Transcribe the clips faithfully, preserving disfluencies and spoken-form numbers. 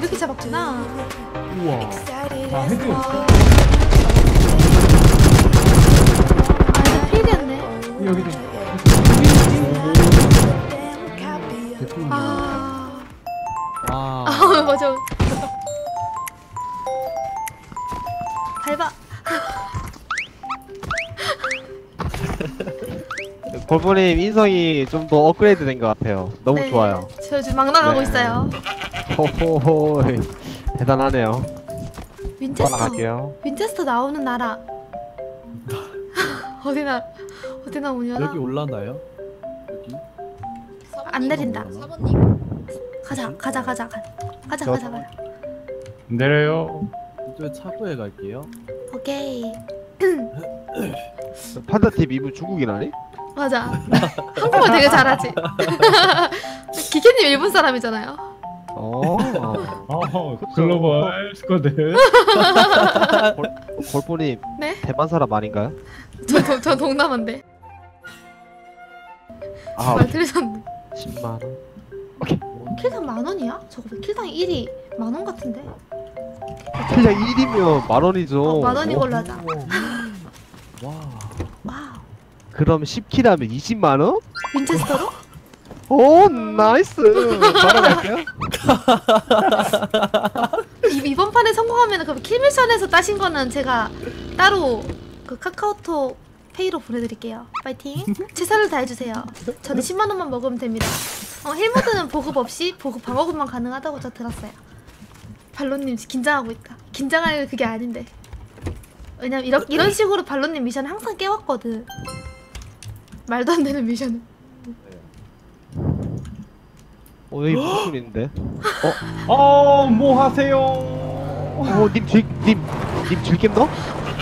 이렇게 잡았구나. 우와. 아, 헤드. 아, 필이었네. 여기도. 아, 아, 아 맞아. 밟아. 골프님 인성이 좀 더 업그레이드 된 것 같아요. 너무 네, 좋아요. 저 지금 막 나가고 네. 있어요. 호호호 대단하네요. 윈체스터. 따라갈게요. 윈체스터 나오는 나라. 어디나 어디나 오려나? 여기 올라나요? 여기? 안 내린다. 사모님. 가자, 가자, 가자, 가자, 가자, 저- 가자, 가자. 내려요. 이쪽에 차고에 갈게요. 오케이. 판다팀 이분 중국이라니? 맞아. 한국말 되게 잘하지. 기계님 일본 사람이잖아요. 어. 어, 글로벌 스쿼드. 골- 골프님 네? 대만 사람 아닌가요? 저, 저, 저 동남아인데. 아 말 들으셨네. 십만 원. 킬당 만 원이야? 저거 왜 킬당 일이 만 원 같은데? 그냥 일이면 만 원이죠. 어, 만 원이 걸로 하자. 와. 와우. 그럼 십 킬 하면 이십만 원? 윈체스터로? 오 나이스. 바로 갈게요. 이, 이번 판에 성공하면 그럼 킬미션에서 따신 거는 제가 따로 그 카카오톡 페이로 보내드릴게요. 파이팅. 최선을 다해주세요. 저는 십만 원만 먹으면 됩니다. 어, 힐모드는 보급 없이 보급 방어급만 가능하다고 저 들었어요. 발로님 긴장하고 있다. 긴장할 그게 아닌데. 왜냐면 이런 이런 식으로 발로님 미션을 항상 깨웠거든. 말도 안 되는 미션을. 어 여기 무슨 소리인데? 어, 뭐 하세요? 어님질님님 질겜 넣어?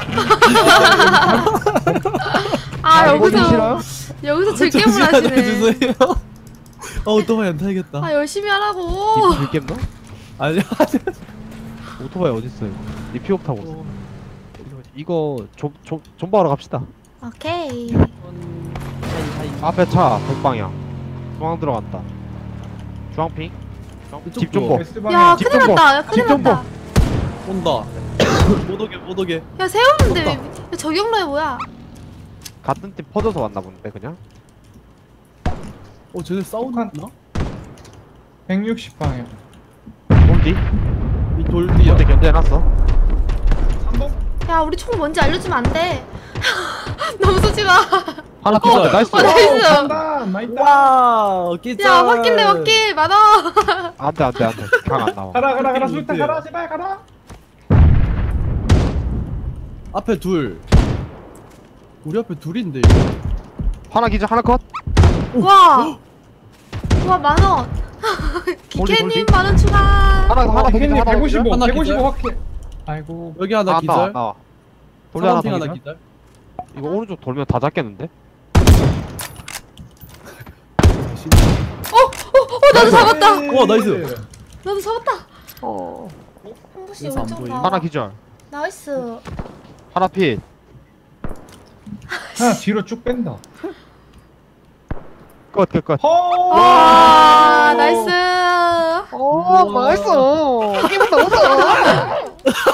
아 여기서 싫어요? 여기서 즐겜을 하시네. 주세요. 어, 오토바이 안 타야겠다. 아 열심히 님 하라고. 질겜 넣어? 아니야. 오토바이 어딨어요? 님 피옥 타고 있어. 이거 좀좀 존버하러 갑시다. 오케이. 앞에 차 백방향 중앙 들어간다. 주황핑 집 좀 봐. 야 집 큰일 좀 났다. 야 집 큰일 좀 났다. 온다. 못 오게, 못 오게. 야 세우는데 왜? 야, 저격로에 뭐야? 같은 팀 퍼져서 왔나 본데 그냥. 어, 쟤네 싸우나? 백육십 방향. 어디? 이 돌 뒤야. 어디 견제해놨어? 삼 번? 야 우리 총 뭔지 알려주면 안 돼. 너무 쏘지 마. 하나 어, 더 나이스. 어, 나이스. 간다. 나이스. 와우, 끼짜. 야 맞길래 맞길 많아. 안돼 안돼 안돼 강 안 나와. 가라 가라 가라 술타 가라 제발 가라. 앞에 둘. 우리 앞에 둘인데 이거. 하나 기절 하나 컷. 와. 와 만원. 기캐님 어디? 만원 추가. 하나 하나 더 기절 님 하나 더 기절. 백오십오. 하나 백오십오 확해. 아이고. 여기 하나 안 나와 안 기절. 나와. 돌려 하나 더 사방핑 하나 기절. 기절. 이거 오른쪽 돌면 다 잡겠는데? 어 나도 잡았다. 와, 나이스. 나도 잡았다. 어. 한 번씩 그래서 안 왼쪽 보이네. 봐. 하나 기절. 나이스. 하나 핏. 하나 뒤로 쭉 뺀다. 끝 끝 끝. 허. 와 나이스. 오 나이스. 게임 나오자.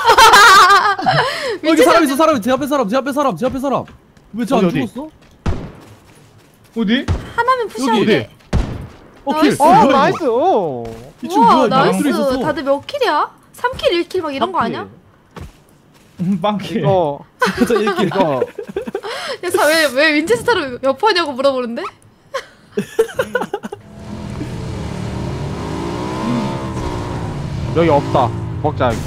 여기 사람 있어, 사람. 제 앞에 사람, 제 앞에 사람, 제 앞에 사람. 왜 저 안 어디, 어디? 죽었어? 어디? 하나면 푸시하면 여기 돼. 어, 킬. 나이스. 어 뭐야, 이거? 나이스. 오. 이쪽 우와 뭐야, 이거 나이스. 안 들어있었어. 다들 몇 킬이야? 삼 킬, 일 킬 막 이런 거 아니야? 음, 빵키. 이거 진짜 이렇게. 이거 야, 왜, 왜 윈체스터를 몇 퍼냐고 물어보는데? 여기 없다. 먹자 여기.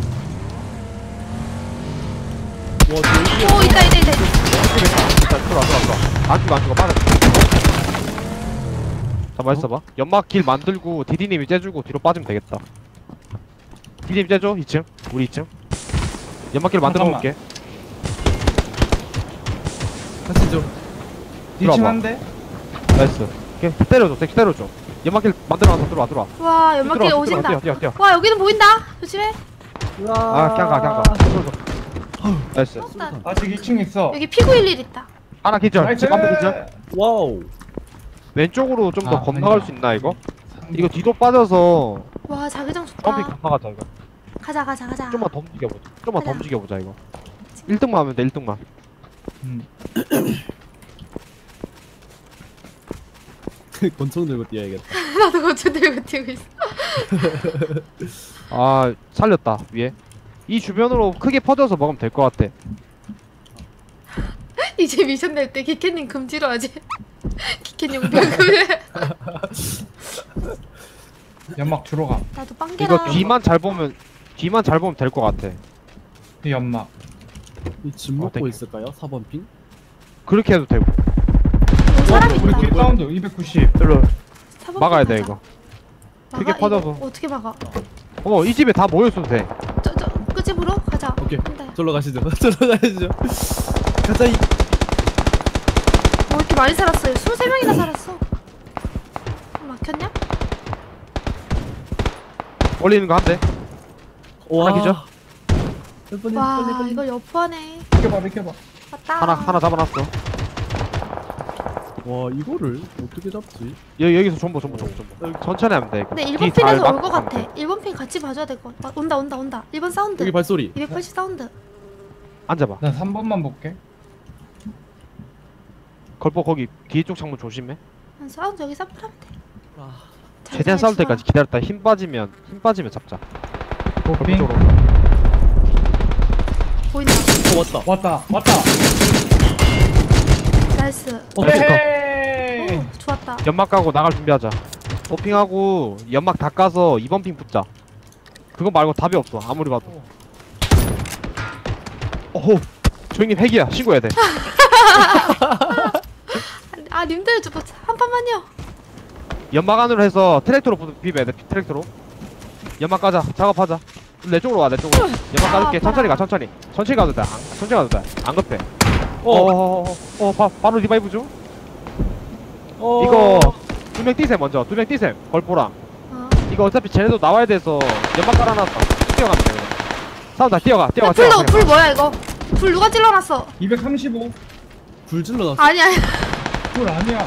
와, 저 오, 있다, 있다, 있다. 일단 들어와 들어와 들어와. 안 죽어 안 죽어 빠져. 잠깐만 있어봐. 연막 길 만들고 디디님이 째주고 뒤로 빠지면 되겠다. 디디님 째줘 이 층. 우리 이 층. 연막 길 만들어 잠깐만. 볼게. 같이 좀. 이 층 들어와봐. 한 대. 나이스. 오케이 때려줘. 색 때려줘. 연막 길 만들어놔서 들어와 들어와. 와, 연막길 들어와, 오신다. 뛰어 뛰어 뛰어. 와, 여기는 보인다. 조심해. 아 그냥 가 그냥 가. 들어줘. 나이스. 일단 아직 이 층 있어. 여기 피구일일 있다. 하나 기절. 나이스. 집 앞에 기절. 와우. 왼쪽으로 좀 더 아, 건너갈 아니다. 수 있나 이거? 이거 뒤로 빠져서 와, 자기장 좋다. 펌핑 못 나가자 이거. 가자 가자 가자. 좀만 더 움직여보자. 좀만 더 가자. 움직여보자 이거. 일 등만 하면 돼 일 등만. 음. 권총 들고 뛰어야겠다. 나도 거쳐 들고 뛰고 있어. 아 살렸다 위에. 이 주변으로 크게 퍼져서 먹으면 될 것 같아. 이제 미션 낼 때 기캐님 금지로 하지. 기캐님 벽을. 연막 주러 가. 나도 빵개랑. 이거 뒤만 잘 보면 뒤만 잘 보면 될 것 같아. 이 연막. 이집 어, 먹고 땡큐. 있을까요? 사 번 핑? 그렇게 해도 되고. 어, 사람 우리 있다. 뒤 사운드 이백구십. 일로 사번 막아야 핑 돼 가자. 이거. 막아? 크게 퍼져서. 이거 어떻게 막아? 어머 이 집에 다 모였어도 돼. 저 저 끝집으로 가자. 오케이. 한대. 절로 가시죠. 절로 가시죠. 가자 이. 뭐 이렇게 많이 살았어요? 스물세 명이나 살았어. 막혔냐? 올리는 거 한 대. 하나 기절? 빨리 와 빨리 빨리. 이거 여포하네. 비켜봐 비켜봐. 맞다. 하나 하나 잡아놨어. 와 이거를 어떻게 잡지? 여기 여기서 존버 존버 존버 존버. 천천히 하면 돼 이거. 근데 뒤 일 번 잘 핀에서 올 막고 것 가면 같아. 돼. 일 번 핀 같이 봐줘야 될 것 같아. 아, 온다 온다 온다. 일 번 사운드. 여기 발소리. 이백팔십 사운드. 앉아봐. 난 삼 번만 볼게. 걸보 거기 뒤에 쪽 창문 조심해. 한 사운드 여기 사프하면 돼. 아, 잘 최대한 잘 싸울 때까지 기다렸다. 힘 빠지면 힘 빠지면 잡자. 도핑. 걸보 쪽으로. 보인다. 어 왔다. 왔다 왔다. 나이스. 어 나이스. 컷. 헤이. 오, 좋았다. 연막 까고 나갈 준비하자. 도핑하고 연막 다 까서 이 번 핑 붙자. 그거 말고 답이 없어. 아무리 봐도. 어호. 조용님 핵이야. 신고해야 돼. 아 님들 저한 판만요. 연막 안으로 해서 트랙터로 부- 비벼야 돼. 트랙터로. 연막 까자. 작업하자. 내 쪽으로 와. 내 쪽으로. 연막 까줄게. 아, 천천히 가. 아파라. 천천히. 천천히 가도 돼. 안, 천천히 가도 돼. 안 급해. 어. 어어어어. 어, 바, 바로 리바이브 중. 어. 이거 두 명 뛰셈 먼저. 두 명 뛰셈. 걸보랑. 어. 이거 어차피 쟤네도 나와야 돼서 연막 깔아놨다. 뛰어가면 돼. 그냥. 싸운다. 뛰어가. 뛰어가. 야, 불, 뛰어가. 너, 불 뭐야 이거? 불 누가 찔러놨어? 이백삼십오. 불 질러놨어. 아니 아니. 불 아니야.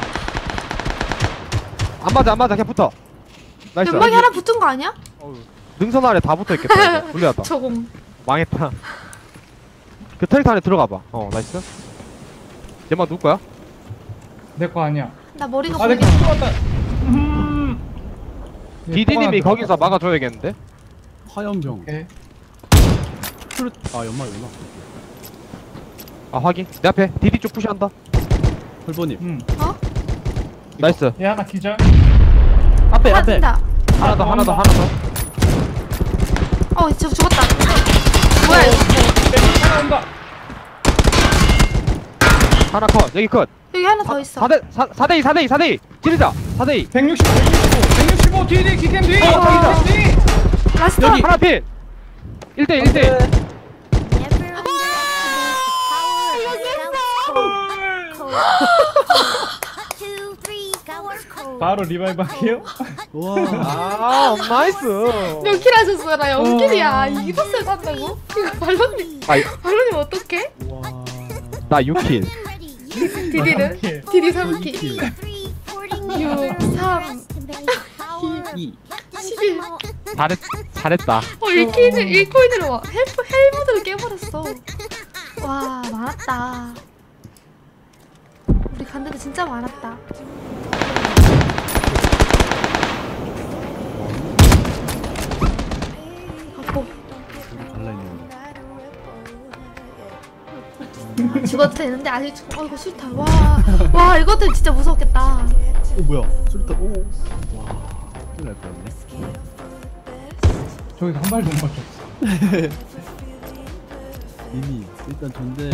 안 맞아. 안 맞아. 그냥 붙어. 나이스. 연막이 하나 붙은 거 아니야? 어우, 능선 아래 다 붙어 있겠다. 이거. 불리하다. 저공. 망했다. 그 트랙터 안에 들어가봐. 어, 나이스. 연막 누구 거야? 내 거 아니야. 나 머리가 아, 내 거 보이겠어. 들어왔다. 음. 디디님이 거기서 막아줘야겠는데? 화염병. 오케이. 풀. 아 연막이구나. 아, 확인. 내 앞에 디디 쪽 푸시한다. 헐보님. 음. 어? 나이스. 얘 하나 기절. 앞에 하나 앞에. 뛴다. 하나 더, 하나 더, 하나 더. 어, 저 죽었다. 뭐야 이거? 하나 온다. 하나 컷. 여기 컷. 여기 하나 더 있어. 사 대, 사 대 이, 사 대 이, 사 대 이. 찌르자. 사 대 이. 백육십오. 백육십오. 뒤 뒤 기캠 뒤. 어, 저기다. 뒤. 라스트. 여기. 하나 필. 일 대 일, 일 대 일. 바로 리바이브 할게요. 와. 아, 나이스. 몇 킬 하셨어? 나 영 킬이야. 이것을 산다고? 이거 발론님. 아이. 발론님 어떡해? 와. 나 육 킬. 디디는? 오케이. 디디 삼 킬. 육, 삼, 이. 십일. 잘했, 잘했다. 어, 일 킬을, 일 코인으로 와. 헬, 헬모드를 깨버렸어. 와, 많았다. 우리 갔는데 진짜 많았다. 갖고. 갈라있네. 죽어도 되는데 아직 죽... 어 이거 싫다. 와, 와 이것 때문에 진짜 무서웠겠다. 오 뭐야? 수류탄. 오. 와. 큰일 날 뻔했네. 저기서 한 발도 못 맞췄어. 이미 일단 존재.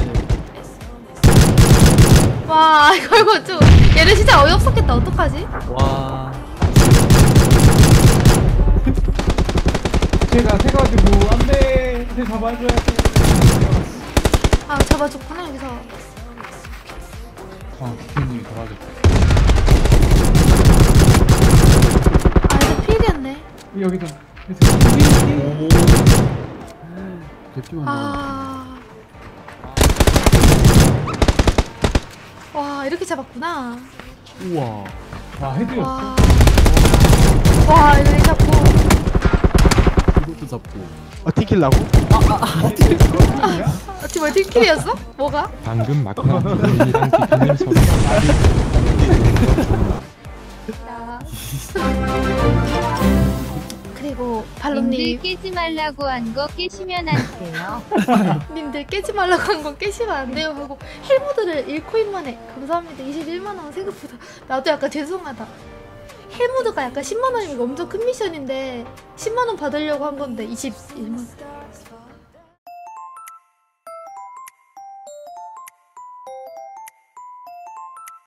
와 이거 이거 좀 얘네 진짜 어이없었겠다. 어떡하지? 와. 제가 세가지고 안돼. 제 잡아줘야 돼. 아 잡아줬구나 여기서. 아 기현님이 도와줬어. 아 이거 필이었네. 여기도. 오. 대피만. 아. 와 이렇게 잡았구나. 우와. 와 헤드였어. 와. 와 이렇게 잡고. 팀킬 나고? 아, 지금 팀킬이었어? 뭐가? 방금 막판 디디님이랑 디디님 서로 나. 그리고 님들 발로님, 깨지 말라고 한 거 깨시면 안 돼요. 님들 깨지 말라고 한 건 깨시면 안 돼요 하고 헬무드를 일 코인 만에 감사합니다. 이십일만 원 생각보다 나도 약간 죄송하다. 헬무드가 약간 십만 원이면 엄청 큰 미션인데 십만 원 받으려고 한 건데 이십일만 원.